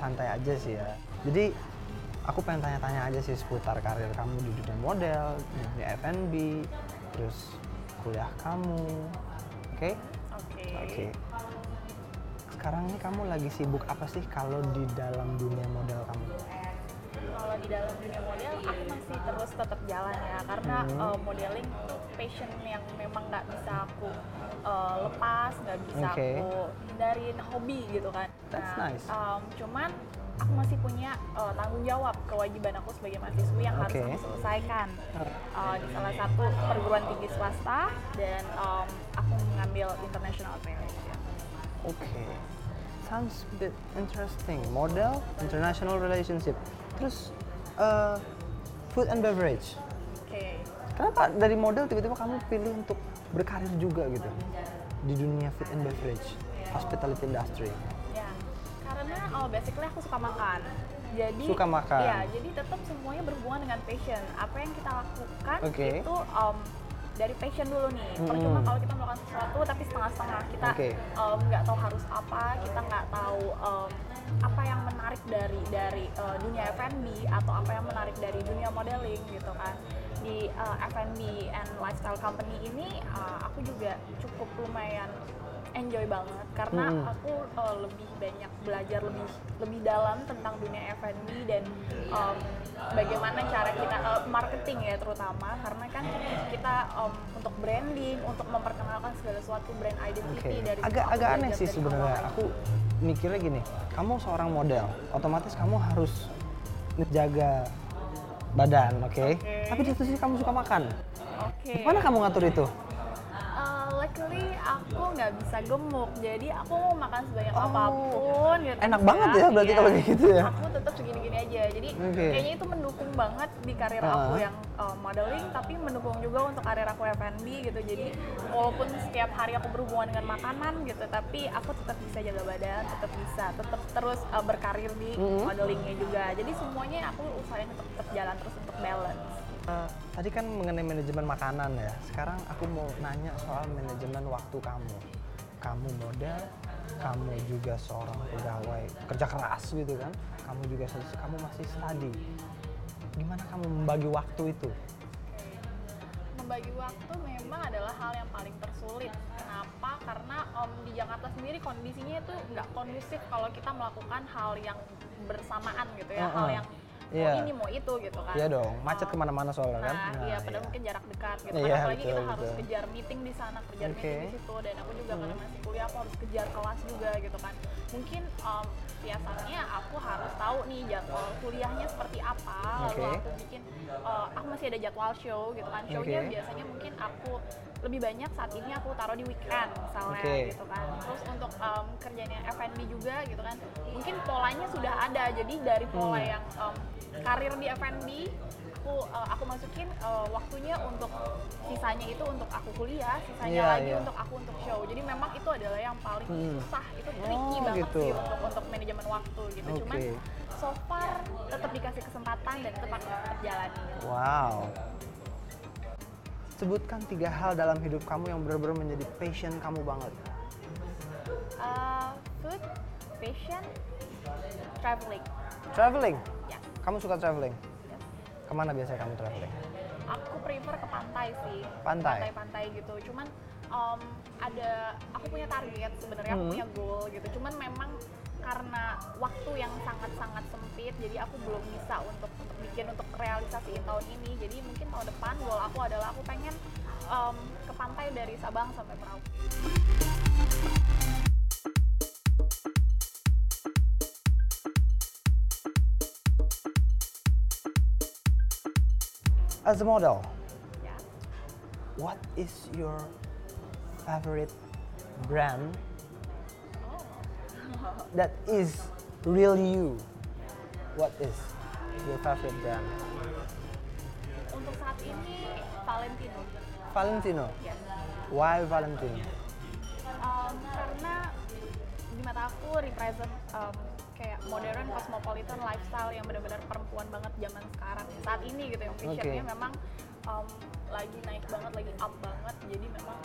santai aja sih ya. Jadi aku pengen tanya-tanya aja sih seputar karir kamu di dunia model, di dunia F&B, terus kuliah kamu. Oke? Oke. Sekarang nih kamu lagi sibuk apa sih kalau di dalam dunia model kamu? Kalau di dalam dunia model, aku masih terus tetap jalan ya, karena modeling itu passion yang memang nggak bisa aku lepas, nggak bisa aku hindarin, hobi gitu kan. That's nice. Cuman aku masih punya tanggung jawab, kewajiban aku sebagai mahasiswi yang harus aku selesaikan di salah satu perguruan tinggi swasta, dan aku mengambil international affairs. Oke. Sounds bit interesting. Model, international relationship. Terus food and beverage. Oke. Kenapa dari model tiba-tiba kamu pilih untuk berkarir juga gitu di dunia food and beverage, hospitality industry? Ya, karena basically aku suka makan. Jadi suka makan. Ya, jadi tetap semuanya berhubungan dengan passion. Apa yang kita lakukan itu dari passion dulu nih. Percuma kalau kita melakukan sesuatu tapi setengah-setengah, kita nggak tahu harus apa, kita nggak tahu apa yang menarik dari dunia F&B atau apa yang menarik dari dunia modeling gitu kan. Di F&B and lifestyle company ini aku juga cukup lumayan enjoy banget karena aku lebih banyak belajar lebih dalam tentang dunia F&B dan bagaimana cara kita marketing ya, terutama karena kan kita untuk branding, untuk memperkenalkan segala sesuatu brand identity dari agak aneh sih sebenarnya. Aku mikirnya gini, kamu seorang model, otomatis kamu harus menjaga badan, tapi di satu sisi kamu suka makan. Gimana kamu ngatur itu? Luckily aku nggak bisa gemuk, jadi aku mau makan sebanyak apapun gitu. Enak banget ya berarti kalau kayak gitu ya? Aku tetap segini-gini aja, jadi kayaknya itu mendukung banget di karir aku yang modeling, tapi mendukung juga untuk karir aku F&B gitu. Jadi walaupun setiap hari aku berhubungan dengan makanan gitu, tapi aku tetap bisa jaga badan, tetap terus berkarir di modelingnya juga. Jadi semuanya aku usahain untuk tetap jalan terus untuk balance. Tadi kan mengenai manajemen makanan ya. Sekarang aku mau nanya soal manajemen waktu kamu. Kamu model, kamu juga seorang pegawai kerja keras gitu kan. Kamu masih study. Gimana kamu membagi waktu itu? Membagi waktu memang adalah hal yang paling tersulit. Kenapa? Karena di Jakarta sendiri kondisinya itu nggak kondusif kalau kita melakukan hal yang bersamaan gitu ya, hal yang ini mau itu gitu kan. Iya dong, macet kemana-mana soalnya kan. Iya, padahal mungkin jarak dekat gitu kan. Apalagi kita harus kejar meeting di sana, kejar meeting di situ, dan aku juga karena masih kuliah aku harus kejar kelas juga gitu kan. Mungkin biasanya aku harus tahu nih jadwal kuliahnya seperti apa, lalu aku masih ada jadwal show gitu kan. Show-nya biasanya mungkin aku lebih banyak saat ini aku taruh di weekend misalnya gitu kan. Terus untuk kerjanya F&B juga gitu kan, mungkin polanya sudah ada, jadi dari pola yang karir di F&B aku masukin waktunya untuk sisanya itu untuk aku kuliah, sisanya lagi untuk aku untuk show. Jadi memang itu adalah yang paling susah, itu tricky banget sih untuk manajemen waktu gitu. Cuman so far tetap dikasih kesempatan dan tetap jalani. Wow. Sebutkan 3 hal dalam hidup kamu yang benar-benar menjadi passion kamu banget. Food, passion, traveling. Traveling? Ya. Kamu suka traveling? Yes. Kemana biasanya kamu traveling? Aku prefer ke pantai sih. Pantai gitu. Cuman aku punya target sebenarnya, aku punya goal gitu. Cuman memang karena waktu yang sangat-sangat sempit, jadi aku belum bisa untuk realisasiin tahun ini. Jadi mungkin tahun depan goal aku adalah aku pengen ke pantai dari Sabang sampai Merauke. As a model, Yeah. what is your favorite brand that is real you? What is your favorite brand? Untuk saat ini Valentino. Valentino. Yes. Why Valentino? Karena di mata aku represent kayak modern cosmopolitan lifestyle yang benar-benar perempuan banget zaman sekarang saat ini gitu, yang fashionnya memang lagi naik banget, lagi up banget. Jadi memang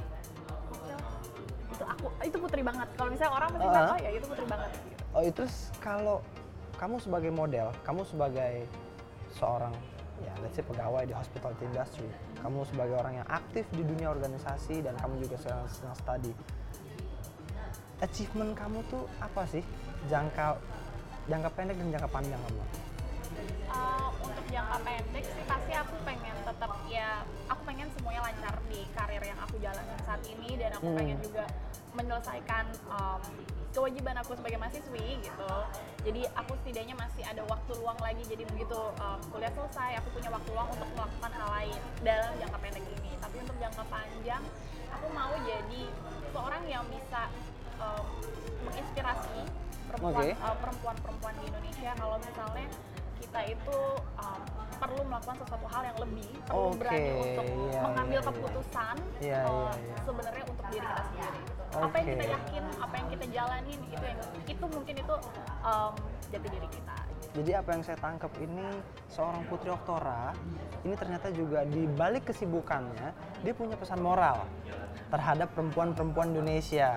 itu putri banget. Kalau misalnya orang pasti bilang, oh ya itu putri banget gitu. Oh itu kalau kamu sebagai model, kamu sebagai seorang ya let's say pegawai di hospitality industry, kamu sebagai orang yang aktif di dunia organisasi dan kamu juga sedang study, achievement kamu tuh apa sih, jangka pendek dan jangka panjang kamu? Untuk jangka pendek sih pasti aku pengen tetap ya, aku pengen semuanya lancar di karir yang aku jalanin saat ini, dan aku pengen juga menyelesaikan kewajiban aku sebagai mahasiswi gitu. Jadi aku setidaknya masih ada waktu luang lagi, jadi begitu kuliah selesai aku punya waktu luang untuk melakukan hal lain dalam jangka pendek ini. Tapi untuk jangka panjang aku mau jadi seorang yang bisa menginspirasi perempuan-perempuan di Indonesia kalau misalnya kita itu perlu melakukan sesuatu hal yang lebih, perlu berani untuk mengambil keputusan sebenarnya untuk diri kita sendiri. Apa yang kita yakin, apa yang kita jalanin, itu mungkin itu jati diri kita. Jadi apa yang saya tangkap ini, seorang Putri Oktora ini ternyata juga di balik kesibukannya dia punya pesan moral terhadap perempuan-perempuan Indonesia.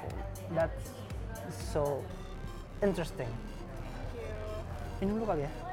That's so interesting. Thank you. Minum dulu kali ya.